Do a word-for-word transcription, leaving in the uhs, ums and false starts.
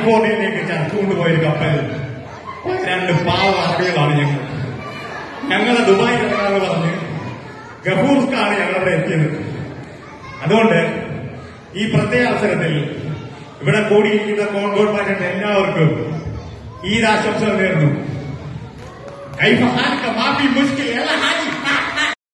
കാലിഫോർണിയയിലേക്ക് ചർച്ചുകൊണ്ടുപോയൊരു കപ്പൽ രണ്ട് പാവ അറബികളാണ് ഞങ്ങൾ. ഞങ്ങളെ ദുബായ് ഇറങ്ങാന്ന് പറഞ്ഞ് ഗഫൂർക്കാണ് ഞങ്ങളവിടെ എത്തിയത്. അതുകൊണ്ട് ഈ പ്രത്യേക അവസരത്തിൽ ഇവിടെ കൂടിയിരിക്കുന്ന കോൺകോഡ് പാർട്ടിയുടെ എല്ലാവർക്കും ഈ ആശംസകൾ നേർന്നു. കൈഫ ഹാലിക മാഫി മുഷ്കിൽ യല്ല ഹാജി